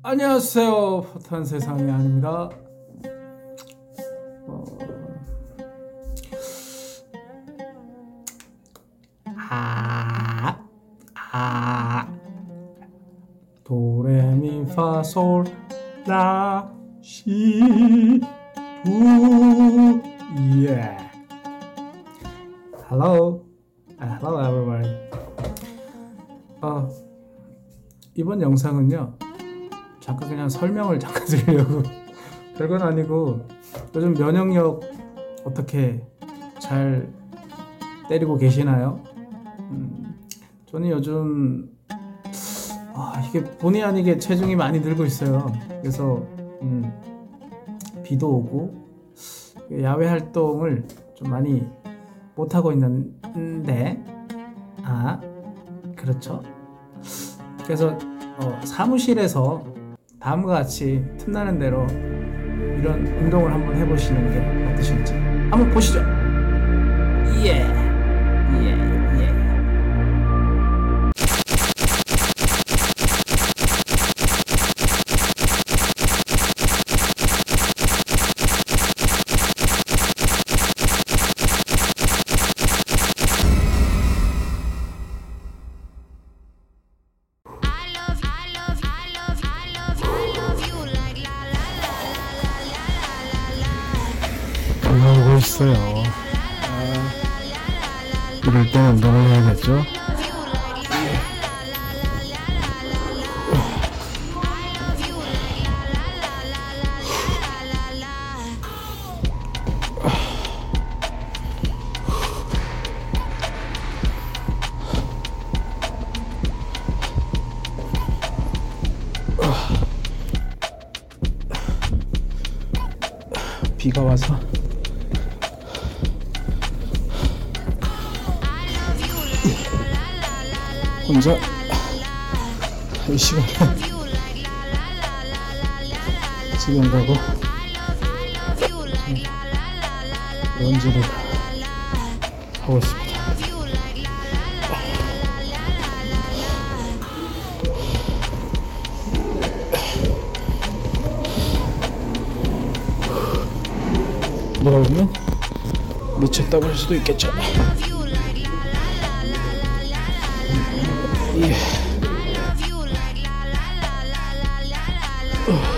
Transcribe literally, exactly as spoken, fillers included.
안녕하세요. 포탄 세상이 아닙니다. 어... 아, 아, 도레미파솔라시 부, 예. Hello, uh, hello everybody. 어, 이번 영상은요. 잠깐 그냥 설명을 잠깐 드리려고. 별건 아니고 요즘 면역력 어떻게 잘 때리고 계시나요? 음, 저는 요즘 아, 이게 본의 아니게 체중이 많이 늘고 있어요. 그래서 음, 비도 오고 야외 활동을 좀 많이 못 하고 있는데 아 그렇죠. 그래서 어, 사무실에서 다음과 같이 틈나는 대로 이런 운동을 한번 해보시는 게 어떠실지 한번 보시죠. 예, 예, 예. 올라오고 있어요. 아, 이럴 때 운동을 해야겠죠? 비가 와서 혼자 이 시간에 지금 가고 런지를 하고 있습니다. 뭐라 보면 미쳤다고 할 수도 있겠죠. 예. 어.